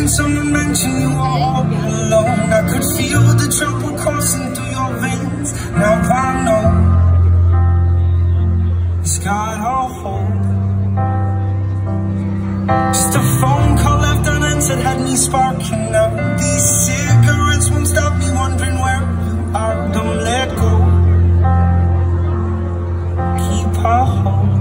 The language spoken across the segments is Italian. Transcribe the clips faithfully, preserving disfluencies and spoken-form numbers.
someone mentioned you were all alone. I could feel the trouble coursing through your veins. Now I know it's got all hope. Just a phone call left unanswered had me sparking up. These cigarettes won't stop me wondering where you are. Don't let go, keep our hope.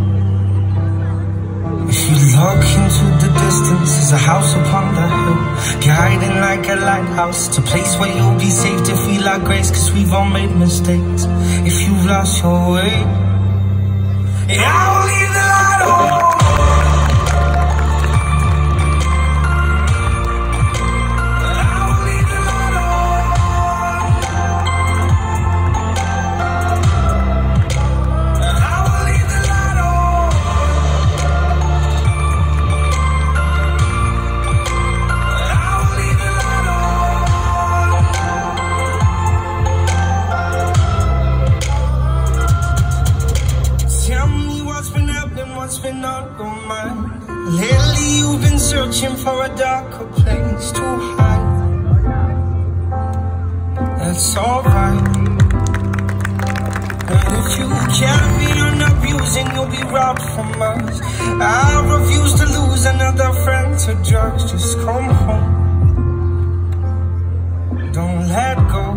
If you look into the distance, there's a house upon the hill, guiding like a lighthouse. It's a place where you'll be safe to feel our grace, cause we've all made mistakes. If you've lost your way, yeah, I'll leave the light on. Been on your mind lately? You've been searching for a darker place to hide. That's alright. And if you carry on abusing, you'll be robbed from us. I refuse to lose another friend to drugs. Just come home, don't let go.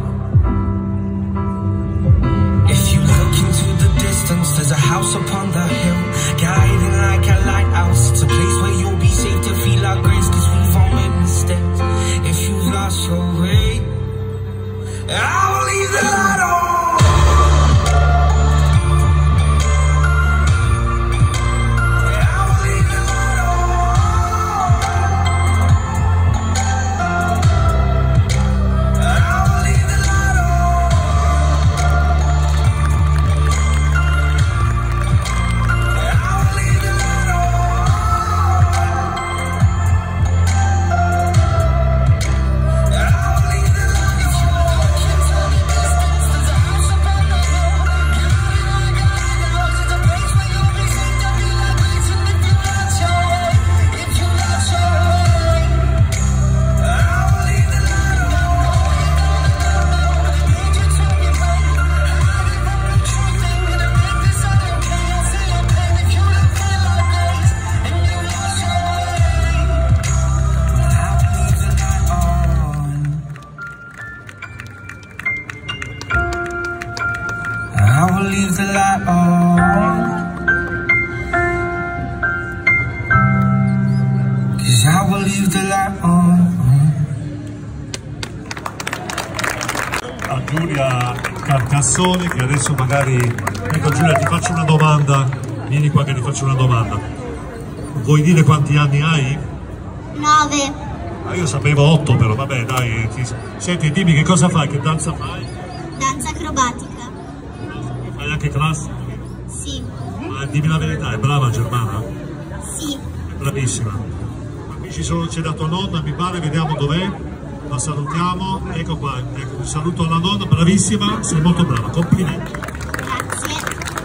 If you look into the distance, there's a house upon the hill, guiding like a lighthouse. It's a place where you'll be safe to feel our grace, cause we've all made mistakes. If you've lost your way, I will leave the light on. I will leave the light on, 'cause I will leave the light on. A Giulia Carcassone, che adesso magari... Ecco Giulia, ti faccio una domanda, vieni qua che ti faccio una domanda. Vuoi dire quanti anni hai? Nove. Ah, io sapevo otto, però vabbè dai. Ti... Senti, dimmi che cosa fai, che danza fai? Danza acrobatica. Fai anche classico? Sì. Ma dimmi la verità, è brava Germana? Sì. È bravissima. Amici, sono c'è da tua nonna, mi pare, vediamo dov'è. La salutiamo, ecco qua, ecco, un saluto alla nonna, bravissima, sei molto brava, complimenti. Grazie.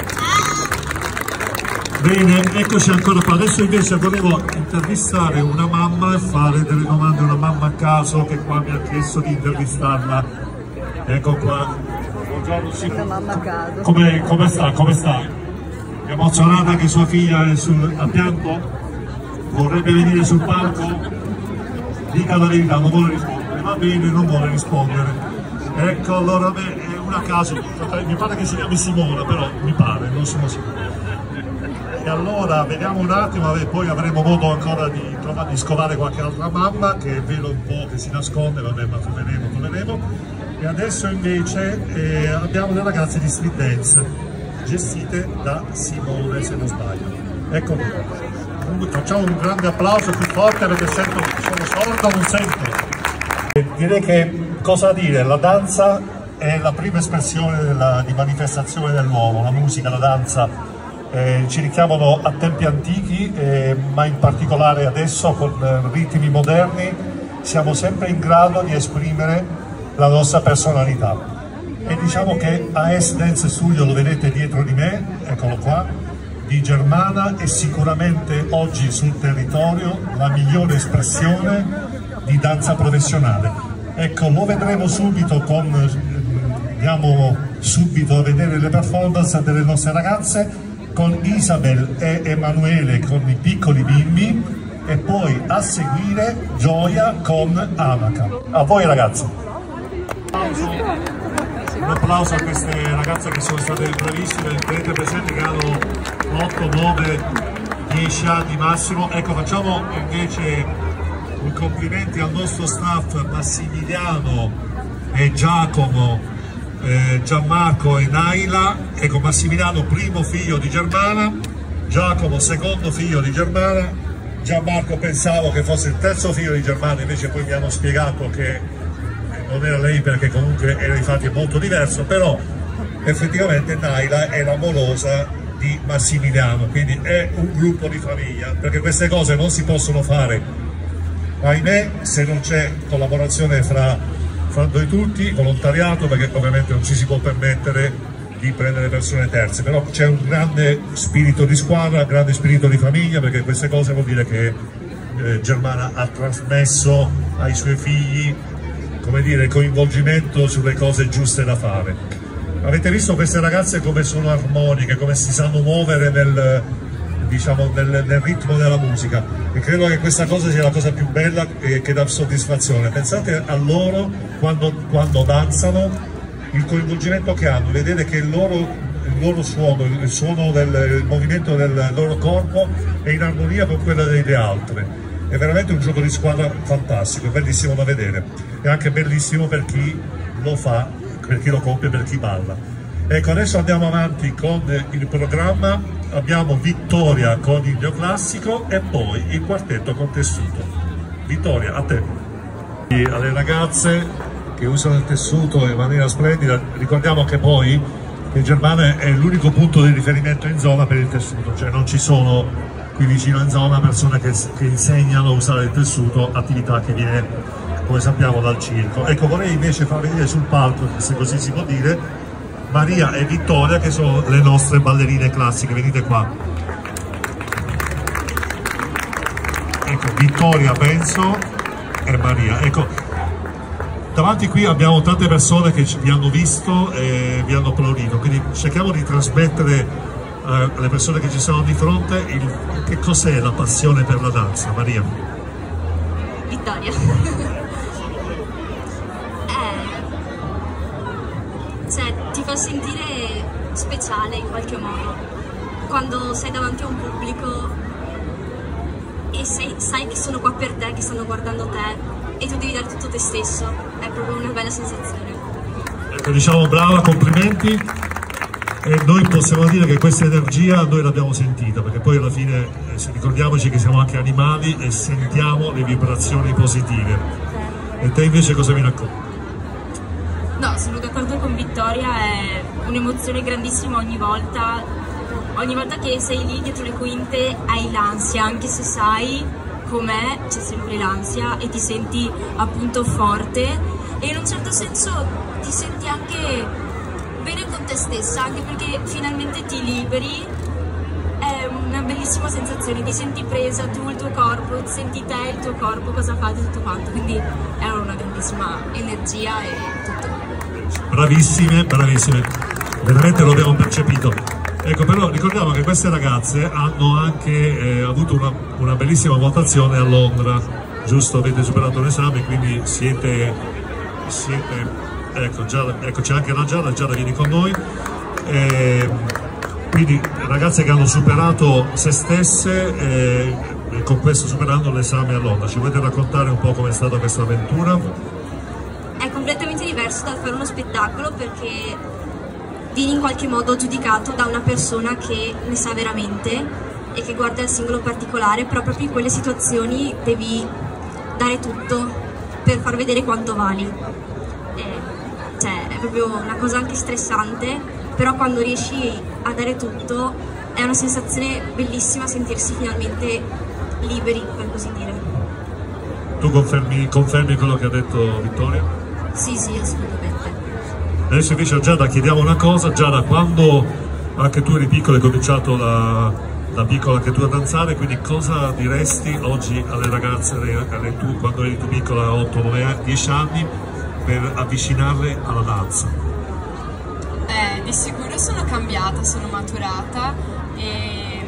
Ah. Bene, eccoci ancora qua. Adesso invece volevo intervistare una mamma e fare delle domande a una mamma a caso che qua mi ha chiesto di intervistarla. Ecco qua. Una mamma a caso. Come, come sta? Come sta? È emozionata che sua figlia è sul, a pianto? Vorrebbe venire sul palco? Dica la verità, non vuole rispondere. Va bene, non vuole rispondere. Ecco, allora beh, è una a caso. Mi pare che si chiami Simona, però mi pare, non sono sicuro. E allora vediamo un attimo, vabbè, poi avremo modo ancora di, di scovare qualche altra mamma, che vedo un po' che si nasconde, vabbè, ma troveremo, troveremo. E adesso invece eh, abbiamo le ragazze di Street Dance, gestite da Simone, se non sbaglio. Ecco qua. Facciamo un grande applauso più forte perché sento, sono sordo, non sento. E direi che, cosa dire, la danza è la prima espressione della, di manifestazione dell'uomo, la musica, la danza. Eh, ci richiamano a tempi antichi, eh, ma in particolare adesso con eh, ritmi moderni siamo sempre in grado di esprimere la nostra personalità. E diciamo che A S Dance Studio, lo vedete dietro di me, eccolo qua, di Germana, è sicuramente oggi sul territorio la migliore espressione di danza professionale. Ecco, lo vedremo subito con, andiamo subito a vedere le performance delle nostre ragazze con Isabel e Emanuele con i piccoli bimbi e poi a seguire Gioia con Amaca. A voi ragazzi. Un applauso a queste ragazze che sono state bravissime, tenete presente che hanno otto, nove, dieci anni massimo. Ecco, facciamo invece un complimenti al nostro staff Massimiliano e Giacomo, eh, Gianmarco e Naila. Ecco, Massimiliano primo figlio di Germana, Giacomo secondo figlio di Germana, Gianmarco pensavo che fosse il terzo figlio di Germana, invece poi mi hanno spiegato che non era lei perché comunque era infatti molto diverso, però effettivamente Naila è la morosa di Massimiliano, quindi è un gruppo di famiglia, perché queste cose non si possono fare, ahimè, se non c'è collaborazione fra, fra noi tutti, volontariato, perché ovviamente non ci si può permettere di prendere persone terze, però c'è un grande spirito di squadra, un grande spirito di famiglia, perché queste cose vuol dire che eh, Germana ha trasmesso ai suoi figli, come dire, coinvolgimento sulle cose giuste da fare. Avete visto queste ragazze come sono armoniche, come si sanno muovere nel, diciamo, nel, nel ritmo della musica, e credo che questa cosa sia la cosa più bella e che dà soddisfazione. Pensate a loro quando, quando danzano, il coinvolgimento che hanno, vedete che il loro, il loro suono, il suono del il movimento del loro corpo è in armonia con quello delle altre. È veramente un gioco di squadra fantastico, è bellissimo da vedere, è anche bellissimo per chi lo fa, per chi lo compie, per chi balla. Ecco, adesso andiamo avanti con il programma, abbiamo Vittoria con il neoclassico e poi il quartetto con tessuto. Vittoria, a te. E alle ragazze che usano il tessuto in maniera splendida, ricordiamo che poi che Germana è l'unico punto di riferimento in zona per il tessuto, cioè non ci sono qui vicino in zona persone che, che insegnano a usare il tessuto, attività che viene, come sappiamo, dal circo. Ecco, vorrei invece far vedere sul palco, se così si può dire, Maria e Vittoria, che sono le nostre ballerine classiche. Venite qua. Ecco, Vittoria penso e Maria. Ecco, davanti qui abbiamo tante persone che vi hanno visto e vi hanno applaudito, quindi cerchiamo di trasmettere alle persone che ci sono di fronte il, che cos'è la passione per la danza. Maria. Vittoria. eh, cioè ti fa sentire speciale in qualche modo quando sei davanti a un pubblico e sei, sai che sono qua per te, che stanno guardando te e tu devi dare tutto te stesso. È proprio una bella sensazione. Ecco, diciamo brava, complimenti. E noi possiamo dire che questa energia noi l'abbiamo sentita, perché poi alla fine eh, ricordiamoci che siamo anche animali e sentiamo le vibrazioni positive. E te invece cosa mi racconti? No, sono d'accordo con Vittoria, è un'emozione grandissima ogni volta. Ogni volta che sei lì dietro le quinte hai l'ansia, anche se sai com'è, c'è sempre l'ansia e ti senti appunto forte e in un certo senso ti senti anche bene con te stessa, anche perché finalmente ti liberi. È una bellissima sensazione, ti senti presa tu, il tuo corpo, ti senti te, il tuo corpo, cosa fate, tutto quanto, quindi è una grandissima energia e tutto. Bravissime, bravissime, veramente lo abbiamo percepito. Ecco, però ricordiamo che queste ragazze hanno anche eh, avuto una, una bellissima votazione a Londra, giusto? Avete superato l'esame, quindi siete, siete ecco, Giada, ecco c'è anche la Giada, Giada vieni con noi. Eh, quindi ragazze che hanno superato se stesse eh, e con questo superando l'esame a Londra. Ci volete raccontare un po' com'è stata questa avventura? È completamente diverso dal fare uno spettacolo perché vieni in qualche modo giudicato da una persona che ne sa veramente e che guarda il singolo particolare, però proprio in quelle situazioni devi dare tutto per far vedere quanto vali. Eh, cioè è proprio una cosa anche stressante, però quando riesci a dare tutto è una sensazione bellissima sentirsi finalmente liberi, per così dire. Tu confermi, confermi quello che ha detto Vittoria? Sì, sì, assolutamente. Adesso invece a Giada chiediamo una cosa. Giada, quando anche tu eri piccola e hai cominciato la, da piccola anche tu a danzare, quindi cosa diresti oggi alle ragazze, alle, alle tu, quando eri tu piccola, otto, nove, dieci anni, per avvicinarle alla danza? Eh, di sicuro sono cambiata, sono maturata e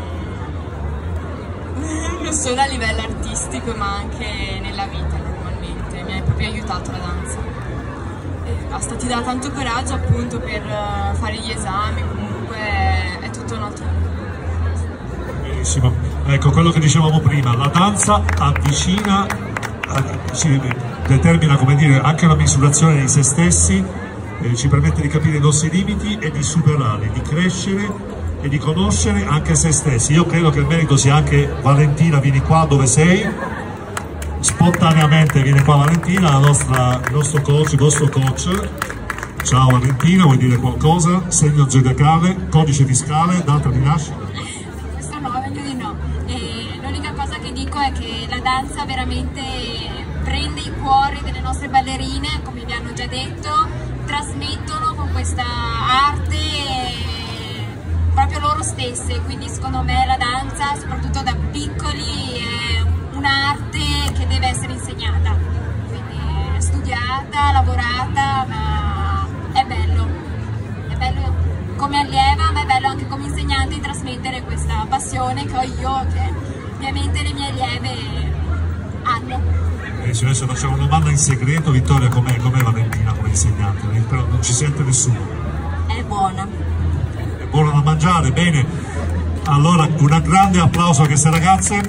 non solo a livello artistico ma anche nella vita normalmente, mi ha proprio aiutato la danza. E basta, ti dà tanto coraggio appunto per fare gli esami, comunque è tutto un altro mondo. Benissimo, ecco quello che dicevamo prima, la danza avvicina, si determina, come dire, anche la misurazione di se stessi, eh, ci permette di capire i nostri limiti e di superarli, di crescere e di conoscere anche se stessi. Io credo che il merito sia anche Valentina, vieni qua dove sei, spontaneamente viene qua Valentina, la nostra, il nostro coach, il vostro coach. Ciao Valentina, vuoi dire qualcosa? Segno zodiacale, codice fiscale, data di nascita? Questo no, meglio di no. L'unica cosa che dico è che la danza veramente prende i cuori delle nostre ballerine, come vi hanno già detto, trasmettono con questa arte proprio loro stesse, quindi secondo me la danza, soprattutto da piccoli, è un'arte che deve essere insegnata, quindi studiata, lavorata, ma è bello, è bello come allieva, ma è bello anche come insegnante di trasmettere questa passione che ho io, che ovviamente le mie allieve hanno. Eh, adesso facciamo una domanda in segreto, Vittoria, com'è com Valentina come insegnante? Però non ci sente nessuno. È buona. È buona da mangiare, bene. Allora un grande applauso a queste ragazze.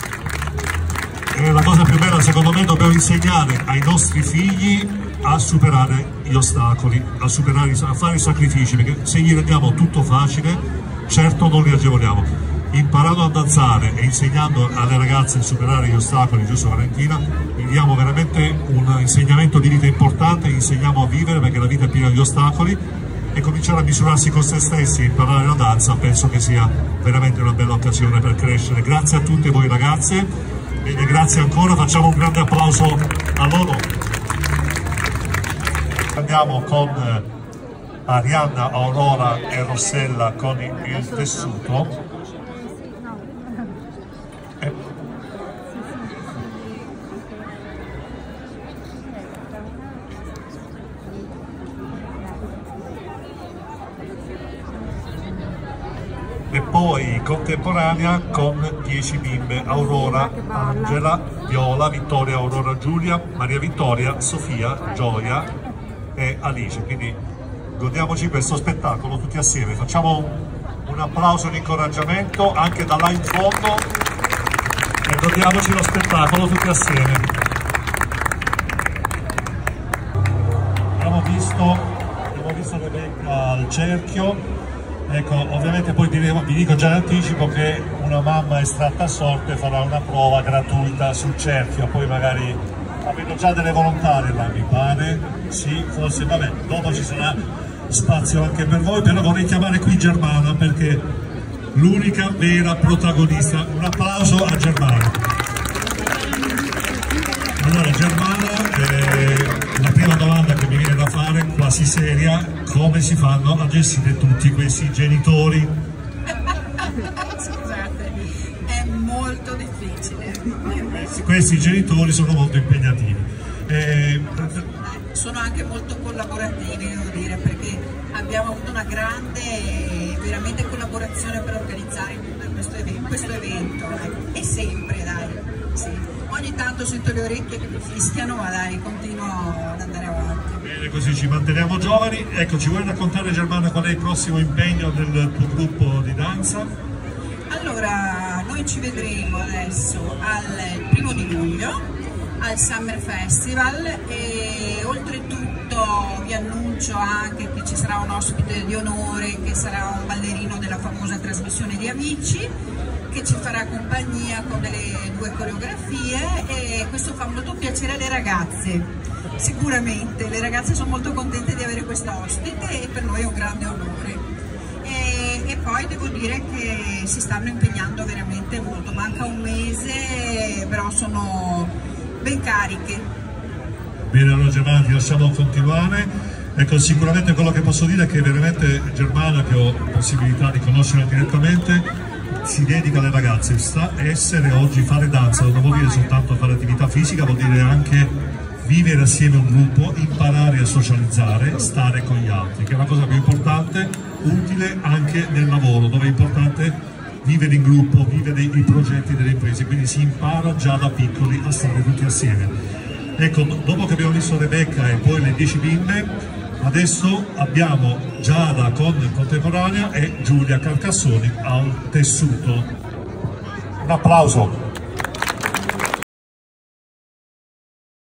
E la cosa più bella secondo me, dobbiamo insegnare ai nostri figli a superare gli ostacoli, a, superare, a fare i sacrifici, perché se gli rendiamo tutto facile, certo non li agevoliamo. Imparando a danzare e insegnando alle ragazze a superare gli ostacoli, giusto Valentina, gli diamo veramente un insegnamento di vita importante, gli insegniamo a vivere, perché la vita è piena di ostacoli, e cominciare a misurarsi con se stessi e imparare la danza penso che sia veramente una bella occasione per crescere. Grazie a tutte voi ragazze, bene, grazie ancora, facciamo un grande applauso a loro. Andiamo con Arianna, Aurora e Rossella con il tessuto. E poi contemporanea con dieci bimbe: Aurora, Angela, Viola, Vittoria, Aurora, Giulia, Maria Vittoria, Sofia, Gioia e Alice. Quindi godiamoci questo spettacolo tutti assieme, facciamo un applauso di incoraggiamento anche da là in fondo e godiamoci lo spettacolo tutti assieme. Abbiamo visto, abbiamo visto Rebecca al cerchio. Ecco, ovviamente poi vi dico già in anticipo che una mamma estratta a sorte farà una prova gratuita sul cerchio, poi magari avendo già delle volontarie là, mi pare, sì, forse, vabbè, dopo ci sarà spazio anche per voi, però vorrei chiamare qui Germana perché l'unica vera protagonista. Un applauso a Germana. Allora Germana, eh, la prima domanda che mi viene da fare, quasi seria: come si fanno a gestire tutti questi genitori? Scusate, è molto difficile. Questi genitori sono molto impegnativi. Eh, sono anche molto collaborativi, devo dire, perché abbiamo avuto una grande, veramente collaborazione per organizzare questo evento, questo evento e sempre, dai, sì. Ogni tanto sento le orecchie che mi fischiano, ma dai, continuo ad andare avanti. Bene, così ci manteniamo giovani. Ecco, ci vuoi raccontare Germana qual è il prossimo impegno del tuo gruppo di danza? Allora, noi ci vedremo adesso al primo di luglio al Summer Festival e oltretutto vi annuncio anche che ci sarà un ospite di onore che sarà un ballerino della famosa trasmissione di Amici, che ci farà compagnia con delle due coreografie, e questo fa molto piacere alle ragazze. Sicuramente le ragazze sono molto contente di avere questa ospite e per noi è un grande onore. E, e poi devo dire che si stanno impegnando veramente molto, manca un mese, però sono ben cariche. Bene, allora Germana, ti lasciamo continuare. Ecco, sicuramente quello che posso dire è che veramente Germana, che ho possibilità di conoscere direttamente, si dedica alle ragazze. Sta, essere oggi, fare danza non vuol dire soltanto fare attività fisica, vuol dire anche vivere assieme a un gruppo, imparare a socializzare, stare con gli altri, che è la cosa più importante, utile anche nel lavoro, dove è importante vivere in gruppo, vivere i progetti delle imprese, quindi si impara già da piccoli a stare tutti assieme. Ecco, dopo che abbiamo visto Rebecca e poi le dieci bimbe, adesso abbiamo Giada con Contemporanea e Giulia Carcassoni al tessuto. Un applauso.